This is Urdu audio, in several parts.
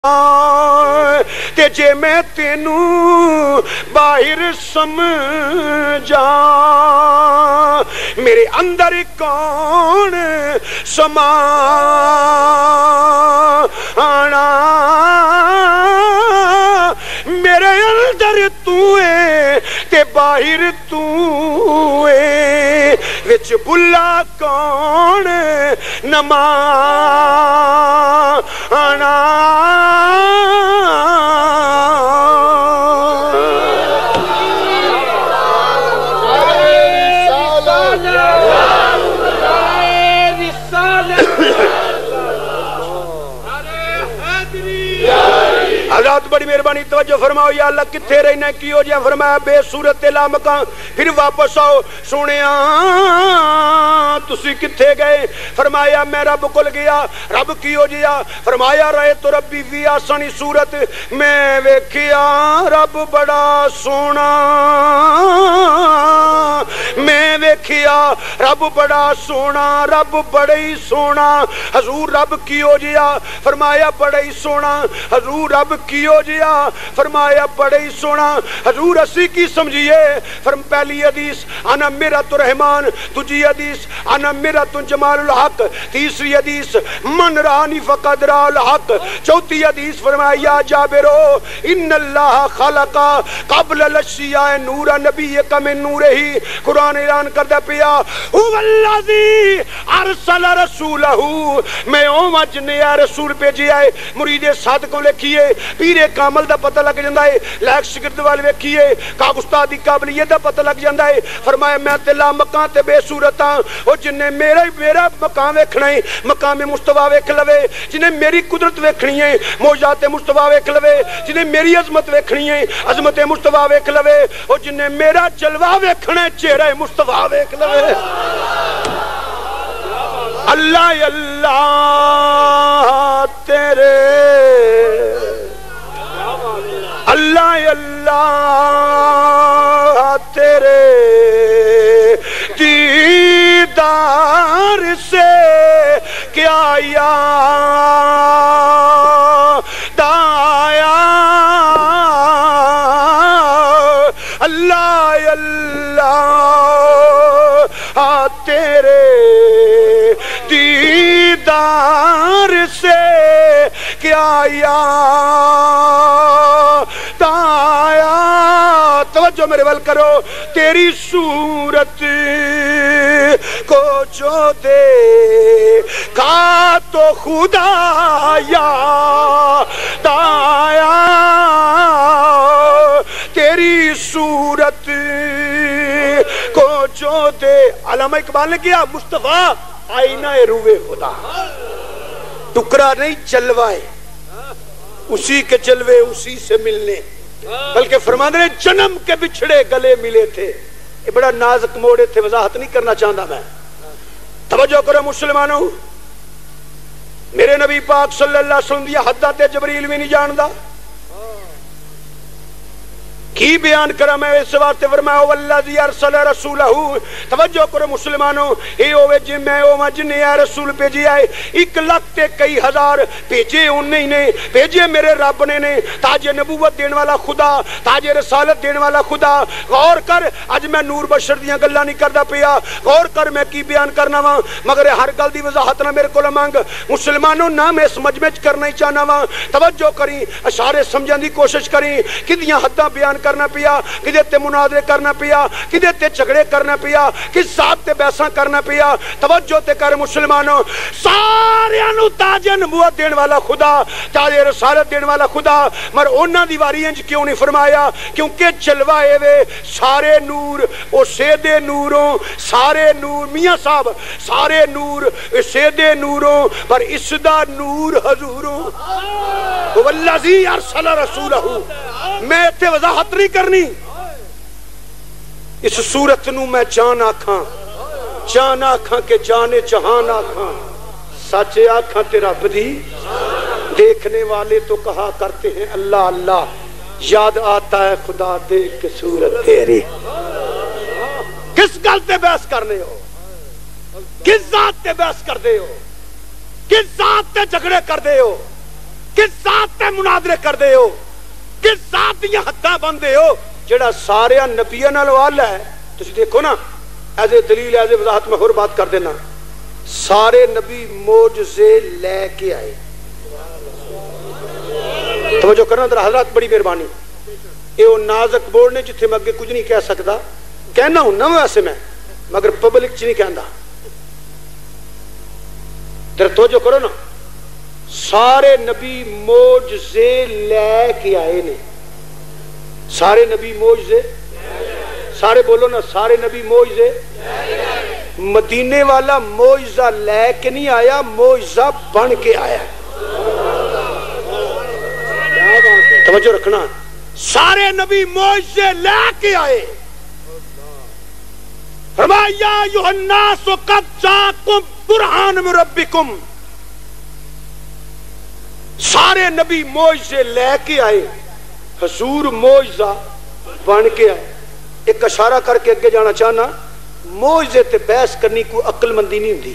تے جے میں تینوں باہر سمجھا میرے اندر کون سما آنا میرے اندر تو ہے تے باہر تو ہے وچ بلا کون نما آنا حضرات بڑی مہربانی توجہ فرماؤ یا اللہ کتھے رہنا کی ہو جائے فرمایا بے صورت لا مکان پھر واپس آؤ سنیا تسی کتھے گئے فرمایا میں رب کل گیا رب کی ہو جیا فرمایا رہے تو ربی فی آسانی صورت میں ویکھیا رب بڑا سونا میں ویکھیا رب بڑا سونا رب بڑی سونا حضور رب کی ہو جیا فرمایا بڑی سونا حضور رب کی ہو جیا فرمایا بڑے ہی سونا حضور اسی کی سمجھئے فرم پہلی حدیث انا میرت الرحمن تجھی حدیث انا میرت جمال الحق تیسری حدیث من رانی فقد را الحق چوتھی حدیث فرمایا یا جابرو ان اللہ خلقا قبل الاشیاء نور نبیک من نور ہی قرآن اعلان کردہ پیا هو الذی ارسل رسولہ میں اوما جنیا رسول پہ جی آئے مرید صادقوں لکھیے پیرے کامل دا پتہ لگ جاندہ ہے لائق شکرد والے ویکھیے کاغ استادی قابلیت دا پتہ لگ جاندہ ہے فرمایا میں تلا مکان تے بے صورتاں اور جنہیں میرا مقام ویکھنا ہے مقام مصطفیٰ ویکھ لوے جنہیں میری قدرت ویکھنی ہے موجات مصطفیٰ ویکھ لوے جنہیں میری عظمت ویکھنی ہے عظمت مصطفیٰ ویکھ لوے اور جنہیں میرا جلوہ ویکھنا ہے چہرہ مصطفیٰ ویکھ لوے اللہ اللہ تیرے اللہ اللہ تیرے دیدار سے کیا یاد آیا اللہ اللہ تیرے دیدار سے کیا یاد آیا توجہ میرے ول کرو تیری صورت کو جو دیکھا تو خدا یاد آیا تیری صورت کو جو دے علامہ اقبال نے کیا مصطفیٰ آئینہ روح خدا ٹکرا نہیں جلوائے اسی کے جلوے اسی سے ملنے بلکہ فرمانے نے جنم کے بچھڑے گلے ملے تھے یہ بڑا نازک موڑے تھے وضاحت نہیں کرنا چاہتا میں توجہ کرو مسلمانوں میرے نبی پاک صلی اللہ علیہ وسلم دیا حدات جبریل بھی نہیں جاندہ کی بیان کرا میں اس واسطے فرمایا والذی ارسل رسولہ توجہ کرو مسلمانوں اے ہوئے جن میں اوما جن یا رسول بھیجے آئے 1,00,000 کئی ہزار بھیجے انہیں نے بھیجے میرے رب نے تاج نبوت دین والا خدا تاج رسالت دین والا خدا غور کر اج میں نور بشر دیاں گلا نہیں کردہ پیا غور کر میں کی بیان کرنا وا مگر ہر گل دی وضاحت نہ میرے کو مانگ مسلمانوں نہ میں اس مجمع کرنا ہی چاہنا وا توجہ کریں اشارے سمجھن دی کوشش کریں کدیاں حداں بیان کرنا پیا کدے تے مناظرے کرنا پیا کدے تے جھگڑے کرنا پیا کس ذات تے بحثاں کرنا پیا توجہ تے کر مسلمانوں ساریاں نو تاج نبوت دین والا خدا تاج رسالت دین والا خدا مر انہاں دی واری انج کیوں نہیں فرمایا کیونکہ جلوائے وے سارے نور او سیدے نوروں سارے نور میاں صاحب سارے نور سیدے نوروں پر اس دا نور حضوروں والذی ارسل رسولہ میں تے وضاحت نہیں کرنی اس صورت نو میں جان آکھاں کہ جانے جہان آکھاں سچے آکھاں تیرا بدی دیکھنے والے تو کہا کرتے ہیں اللہ اللہ یاد آتا ہے خدا دیکھ کے صورت تیری کس گل تے بحث کرنے ہو کس ذات تے بحث کر دے ہو کس ذات تے جھگڑے کر دے ہو کس ذات تے مناظرے کردے ہو؟ کس ذات دیاں حداں بندے ہو جڑا سارے نبیاں نال والا ہے؟ تسی دیکھو نا، ایز اے دلیل ایز اے وضاحت میں اور بات کر دینا، سارے نبی معجزے لے کے آئے. توجہ کرنا ذرا حضرات، بڑی مہربانی. یہ وہ نازک بورڈ نے جتھے میں اگے کچھ نہیں کہہ سکتا، کہنا ہوں نا ویسے میں، مگر پبلک چ نہیں کہندا. ذرا توجہ کرو نا، سارے نبی معجزے لے کے آئے نے. سارے نبی معجزے، سارے بولو نا، سارے نبی معجزے. مدینے والا معجزہ لے کے نہیں آیا، معجزہ بن کے آیا. توجہ رکھنا، سارے نبی معجزے لے کے آئے. فرمایا یا ایھا الناس قد جاءکم برہان من ربکم. سارے نبی معجزے لے کے آئے، حضور معجزہ بن کے آئے. ایک اشارہ کر کے اگے جانا چاہنا، معجزے تے بحث کرنی کوئی عقل مندی نہیں ہوندی.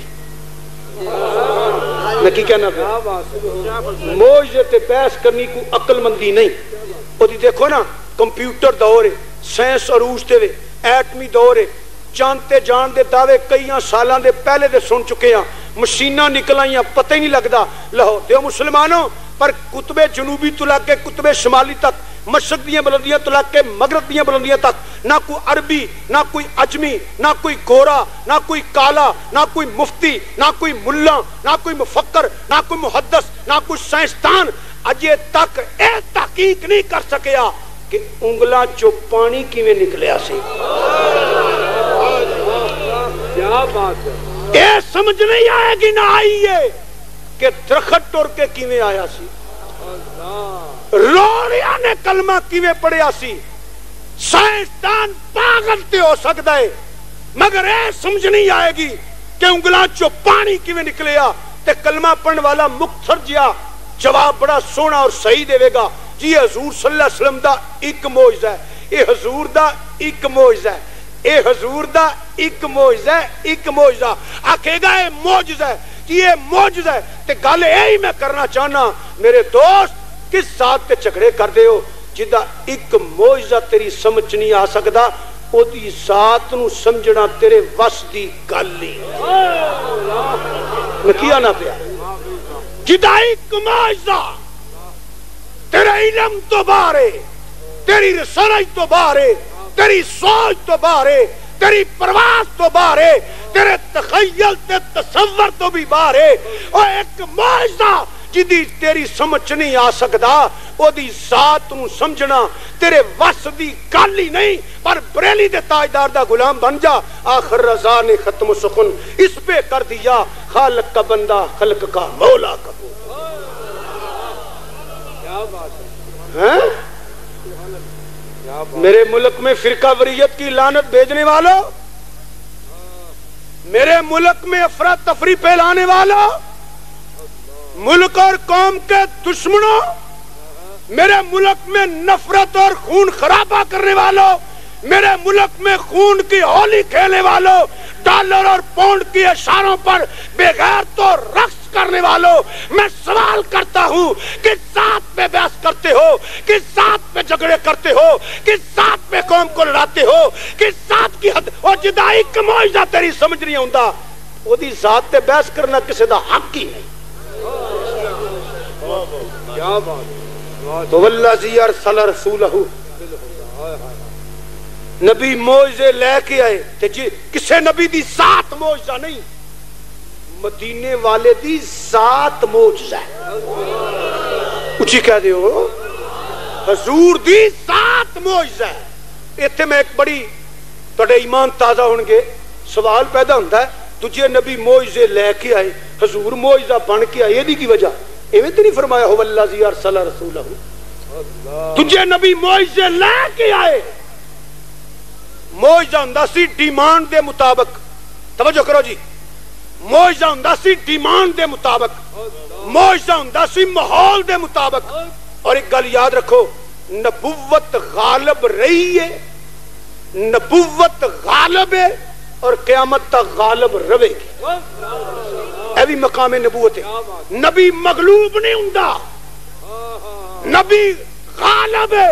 میں کی کہنا پیا، معجزے تے بحث کرنی کوئی عقل مندی نہیں. وہ دیکھو نا، کمپیوٹر دور ہے، سائنس عروج تے وے، ایٹمی دور ہے، جانتے جان دے دعوے کئی سالاں دے پہلے دے سن چکے ہیں، مشیناں نکل آئیاں پتہ ہی نہیں لگتا. لہو دیو مسلمانوں، پر قطب جنوبی تو لگ کے قطب شمالی تک، مشرق دیاں بلندیاں تو لگ کے مغرب دیاں بلندیاں تک، نہ کوئی عربی، نہ کوئی عجمی، نہ کوئی گورا، نہ کوئی کالا، نہ کوئی مفتی، نہ کوئی ملا، نہ کوئی مفکر، نہ کوئی محدث، نہ کوئی سائنسدان اجے تک اے تحقیق نہیں کر سکیا کہ انگلاں چو پانی کیویں نکلیا سی. کیا بات ہے، اے سمجھ نہیں آئے گی نہ آئی ہے کہ درخت ٹر کے کیویں آیا سی، روڑیاں نے کلمہ کیویں پڑھیا سی. سائنسدان پاگل تے ہو سکتا ہے، مگر اے سمجھ نہیں آئے گی کہ انگلاں چو پانی کیویں نکلیا. تے کلمہ پڑھن والا مختصر جیا جواب بڑا سونا اور صحیح دے گا، جی حضور صلی اللہ علیہ وسلم دا ایک معجزہ ہے، اے حضور دا ایک معجزہ ہے، اے حضور دا ایک معجزہ ہے، ایک معجزہ آکھے گا اے معجزہ ہے، جی یہ معجزہ ہے. تے گل یہی میں کرنا چاہنا میرے دوست، کس ذات تے جھگڑے کر دے ہو جدا ایک معجزہ تیری سمجھ نہیں آ سکدا، او دی ذات نو سمجھنا تیرے وس دی گل نہیں. میں کیا نہ پیا، جدا ایک معجزہ تیرے علم تو باہر ہے، تیری رسالت تو باہر ہے، تیری سوچ تو باہر ہے، تیری پرواز تو باہر ہے، تیرے تخیل تے تصور تو بھی باہر ہے. اور ایک معجزہ جدی تیری سمجھ نہیں آ سکدا، او دی ذات نو سمجھنا تیرے وس دی گل ہی نہیں. پر بریلی دے تاجدار دا غلام بن جا، آخر رضا نے ختم سخن اس پہ کر دیا، خالق کا بندہ خلق کا مولا کا. میرے ملک میں فرقہ وریت کی لعنت بھیجنے والوں، میرے ملک میں افراتفری پھیلانے والوں، ملک اور قوم کے دشمنوں، میرے ملک میں نفرت اور خون خرابہ کرنے والوں، میرے ملک میں خون کی ہولی کھیلنے والوں، ڈالر اور پاؤنڈ کی اشاروں پر بے غیرت اور رقص کرنے والوں، میں سوال کرتا ہوں کس ذات پہ بحث کرتے ہو، کس ذات پہ جھگڑے کرتے ہو، کس ذات پہ قوم کو لڑاتے ہو، کس ذات کی حد اور جدائی کا معجزہ تیری سمجھ نہیں ہوندا، وہ دی ذات پہ بحث کرنا کسی دا حق ہی نہیں. کیا بات، تو والذی ارسل رسولہ، نبی معجزے لے کے آئے تے جی کسے نبی دی ذات معجزہ نہیں، مدینے والے دی ذات معجزہ ہے. اچھی کہہ دے ہو، حضور دی ذات معجزہ ہے. ایتھے میں ایک بڑی تھوڑے ایمان تازہ ہونگے سوال پیدا ہوتا ہے، تجھے نبی معجزے لے کے آئے، حضور معجزہ بن کے آئے، یہ دی کی وجہ ایویں تو نہیں فرمایا ہو والذی ارسل رسولہ، تجھے نبی معجزے لے کے آئے. معجزہ ہوندا سی ڈیمانڈ دے مطابق. توجہ کرو جی، معجزہ ہوندا سی ڈیمانڈ دے مطابق، معجزہ ہوندا سی ماحول دے مطابق. اور ایک گل یاد رکھو، نبوت غالب رہی ہے، نبوت غالب ہے اور قیامت تک غالب رہے گی. اے بھی مقام نبوت ہے. نبی مغلوب نہیں ہوندا، نبی غالب ہے،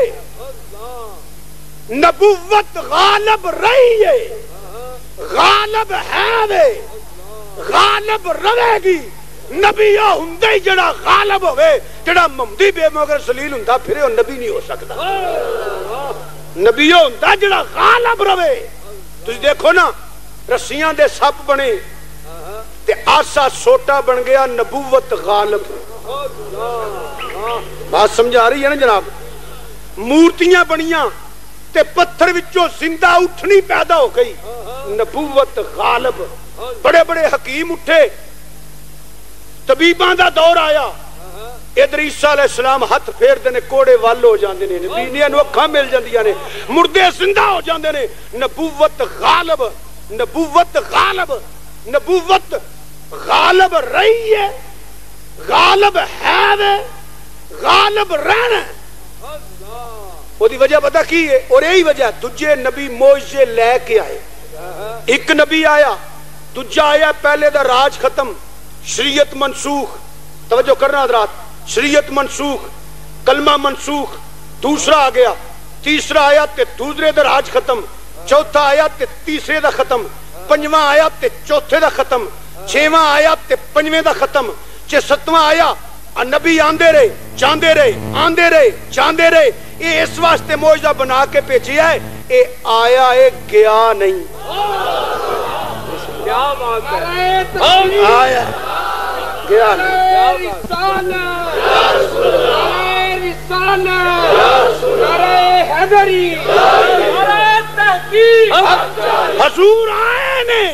نبوت غالب رہی ہے، غالب ہے، غالب رہے گی۔ نبی یہ ہوندا ہی جڑا غالب ہوئے، جڑا ممدی بے مگر سلیل ہوندا پھر وہ نبی نہیں ہو سکتا۔ نبی یہ ہوندا جڑا غالب رہے۔ تسی دیکھو نا رسیاں دے سپ بنے تے آسا سوٹا بن گیا، نبوت غالب۔ بات سمجھا رہی ہے نا جناب؟ مورتیاں بنیاں تے پتھر وچوں زندہ اٹھنی پیدا ہو گئی، نبوت غالب۔ بڑے بڑے حکیم اٹھے، طبیباں دا دور آیا، ادھر عیسیٰ علیہ السلام ہاتھ پھیر دینے کوڑے وال ہو جاندے نے، بیڑیاں نو اکھاں مل جاندیاں نے، مردے زندہ ہو جاندے نے۔ نبوت غالب، نبوت غالب، نبوت غالب رہی ہے، غالب ہے، غالب رہنا۔ وہ دی وجہ پتہ کی ہے؟ اور یہی وجہ دجے نبی معجزے لے کے آئے۔ ایک نبی آیا، دجا آیا، پہلے دا راج ختم، شریعت منسوخ۔ توجہ کرنا حضرات، شریعت منسوخ، کلمہ منسوخ۔ دوسرا آ گیا، تیسرا آیا تے دوسرے دا راج ختم، چوتھا آیا تے تیسرے دا ختم، پنجواں آیا تے چوتھے دا ختم، چھواں آیا تے پنجویں دا ختم، ستواں آیا۔ نبی آندے رہے، جاندے رہے، آندے رہے، جاندے رہے۔ یہ اس واسطے معجزہ بنا کے بھیجیا ہے، اے آیا اے گیا نہیں۔ کیا بات ہے؟ آیا گیا نہیں۔ حضور آئے نے،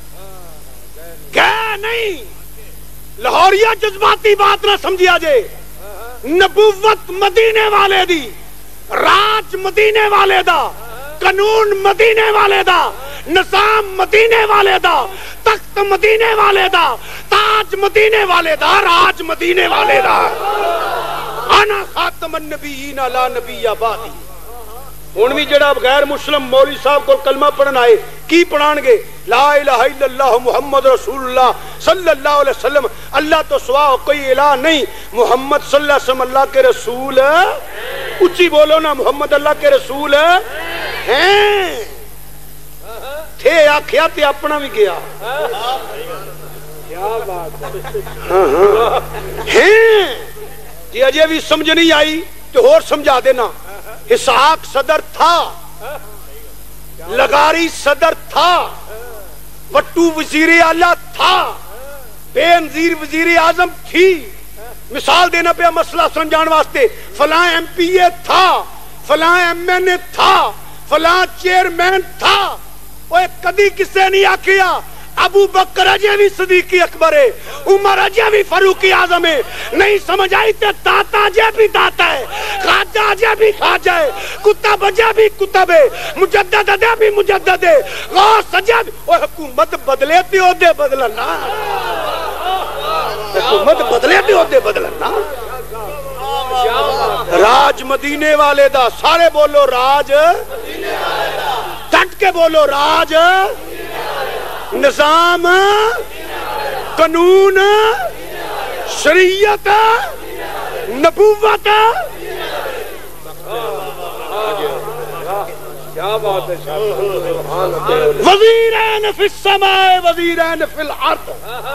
گیا نہیں۔ لاہوریہ جذباتی بات نہ سمجھیا جے، نبوت مدینے والے دی، راج مدینے والے دا، قانون مدینے والے دا، نظام مدینے والے دا، تخت مدینے والے دا، تاج مدینے والے دا، راج مدینے والے دا۔ انا خاتم النبیین لا نبی بعدی۔ ہن بھی جڑا غیر مسلم مولوی صاحب کو کلمہ پڑھن آئے کی پڑھان گے؟ لا الہ الا اللہ محمد رسول اللہ صلی اللہ علیہ وسلم، اللہ تو سوا کوئی الہ نہیں، محمد صلی اللہ علیہ وسلم اللہ کے رسول اچھی بولو نا، محمد اللہ کے رسول ہیں تھے، آکھیا تے اپنا بھی گیا۔ کیا بات ہے؟ جی اجے بھی سمجھ نہیں آئی تو اور سمجھا دینا۔ اسحاق صدر تھا، لغاری صدر تھا، وٹو وزیر اعلیٰ تھا، بے نظیر وزیر اعظم تھی۔ مثال دینا پہ مسئلہ سمجھان واسطے، فلاں ایم پی اے تھا، فلاں ایم این اے تھا، فلاں چیئرمین تھا۔ وہ کدی کسے نہیں آکھیا ابو بکر اجے بھی صدیق اکبر ہے، عمر اجے بھی فاروق اعظم ہے۔ نہیں سمجھ آئی تے داتا اجے بھی داتا ہے، خواجہ اجے بھی خواجہ ہے، کتب اجے بھی کتب ہے، مجدد اجے بھی مجدد ہے، غوث اجے بھی۔ وہ حکومت بدلے تے عہدے بدلنا، حکومت بدلے تے عہدے بدلنا۔ راج مدینے والے دا، سارے بولو راج، ڈٹ کے بولو راج، نظام، قانون، شریعت، نبوت۔ کیا بات ہے؟ وزیرین فی السماء وزیرین فی الارض۔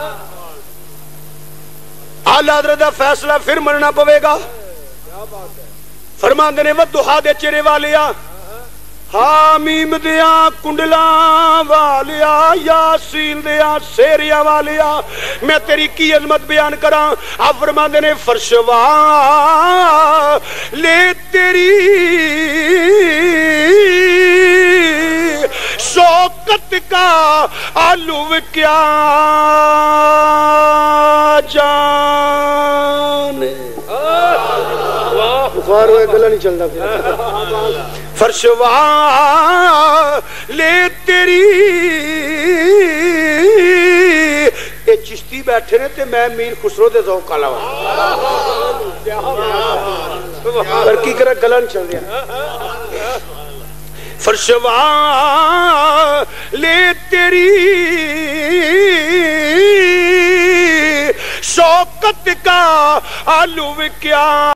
اعلیٰ حضرت دا فیصلہ پھر مننا پوے گا۔ فرماندے نے ودھا دے چہرے والیا، حامیم دیا کنڈلاں والیا، یاسین دیا سیریا والیا، میں تیری کی عظمت بیان کراں۔ آپ فرماندے نے فرشوا لے تیری شوکت کا علو کیا جانے۔ بخار ہوئے گلہ نہیں چلنا پھر۔ فرشوا لے تیری، اے چشتی بیٹھے نے تے میں میر خسرو دے ذوق آلا پر کی کرا گلہ نہیں چل دیا۔ فرشوا لے تیری شوکت کا علو کیا